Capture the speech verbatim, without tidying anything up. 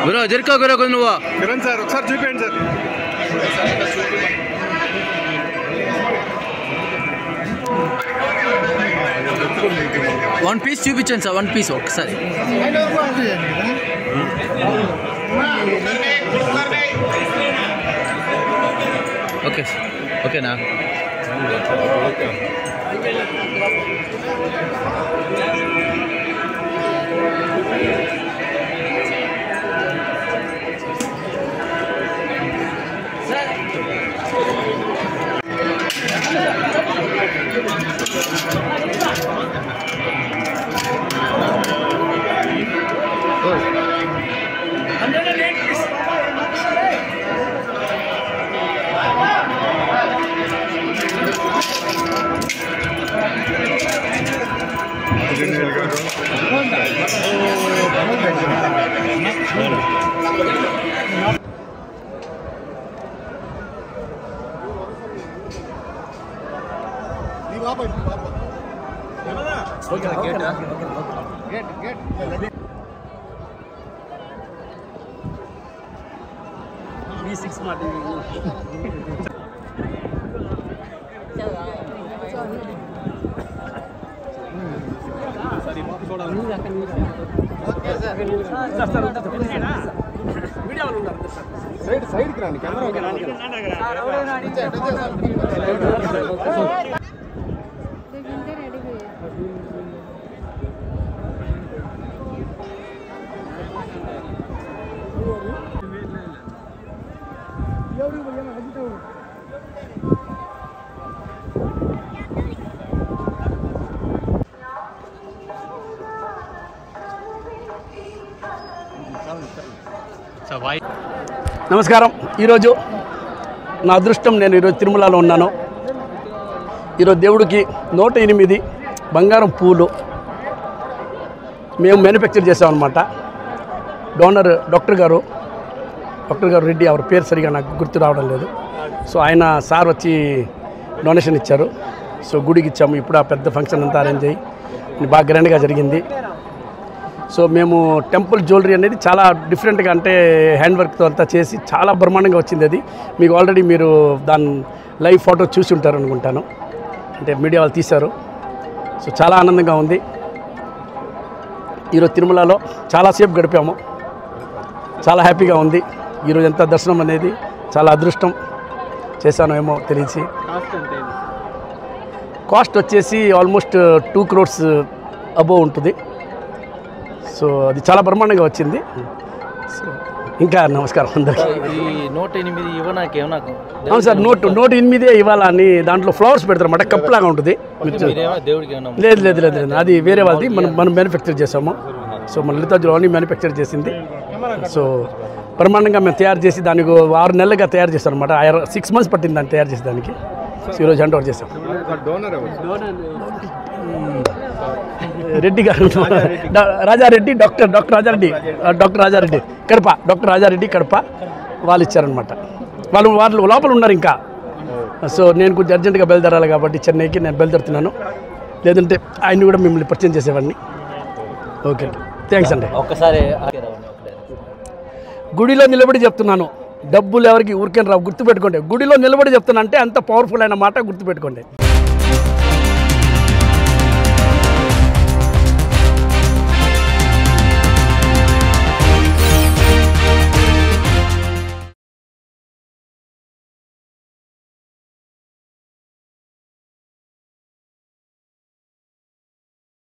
గురు జర్కా గురు నువ్వు కిరణ్ సార్ ఒకసారి చూపించండి సార్. వన్ పీస్ చూపించండి సార్, వన్ పీస్ ఒకసారి. ఓకే ఓకేనా? సైడ్ సైడ్కి రండి, కెమెరా నమస్కారం. ఈరోజు నా అదృష్టం, నేను ఈరోజు తిరుమలలో ఉన్నాను. ఈరోజు దేవుడికి నూట ఎనిమిది బంగారం పూలు మేము మ్యానుఫ్యాక్చర్ చేసామన్నమాట. డోనర్ డాక్టర్ గారు డాక్టర్ గారు రెడ్డి, ఎవరి పేరు సరిగా నాకు గుర్తు రావడం లేదు. సో ఆయన సార్ వచ్చి డొనేషన్ ఇచ్చారు. సో గుడికి ఇచ్చాము. ఇప్పుడు ఆ పెద్ద ఫంక్షన్ అంతా అరేంజ్ అయ్యి బాగా గ్రాండ్గా జరిగింది. సో మేము టెంపుల్ జ్యువెలరీ అనేది చాలా డిఫరెంట్గా, అంటే హ్యాండ్ వర్క్తో అంతా చేసి చాలా బ్రహ్మాండంగా వచ్చింది. అది మీకు ఆల్రెడీ మీరు దాని లైవ్ ఫోటో చూసి ఉంటారు అనుకుంటాను, అంటే మీడియా వాళ్ళు తీశారు. సో చాలా ఆనందంగా ఉంది. ఈరోజు తిరుమలలో చాలాసేపు గడిపాము, చాలా హ్యాపీగా ఉంది. ఈరోజు ఎంత దర్శనం అనేది చాలా అదృష్టం చేశాను ఏమో తెలిసి. కాస్ట్ వచ్చేసి ఆల్మోస్ట్ టూ క్రోర్స్ అబోవ్ ఉంటుంది. సో అది చాలా బ్రహ్మాండంగా వచ్చింది. సో ఇంకా నమస్కారం అందరికీ. నూట ఎనిమిది ఇవ్వనాక అవును సార్, నోట్ నూట ఎనిమిదే ఇవ్వాలని దాంట్లో ఫ్లవర్స్ పెడతారు అన్నమాట, కప్లాగా ఉంటుంది. లేదు లేదు లేదు లేదు అది వేరే వాళ్ళది, మనం మనం మ్యానుఫ్యాక్చర్ చేసాము. సో మన లలితా జ్యువెలరీ మ్యానుఫ్యాక్చర్ చేసింది. సో బ్రహ్మాండంగా మేము తయారు చేసి దానికి ఆరు నెలలుగా తయారు చేస్తాం అనమాట. సిక్స్ మంత్స్ పట్టింది దాన్ని తయారు చేసి దానికి. సో ఈరోజు హ్యాండ్ ఓవర్ చేసాం. Reddy garu, Rajareddy, doctor doctor Rajareddy doctor Rajareddy Kadapa doctor Rajareddy Kadapa వాళ్ళు ఇచ్చారనమాట. వాళ్ళు వాళ్ళు లోపల ఉన్నారు ఇంకా. సో నేను కొంచెం అర్జెంటుగా బయలుదేరాలి కాబట్టి చెన్నైకి నేను బయలుదేరుతున్నాను. లేదంటే ఆయన్ని కూడా మిమ్మల్ని పరిచయం చేసేవాడిని. ఓకే, థ్యాంక్స్ అండి. ఒక్కసారి గుడిలో నిలబడి చెప్తున్నాను, డబ్బులు ఎవరికి ఊరికే రావు, గుర్తుపెట్టుకోండి. గుడిలో నిలబడి చెప్తున్నా అంటే అంత పవర్ఫుల్ అయిన మాట గుర్తుపెట్టుకోండి.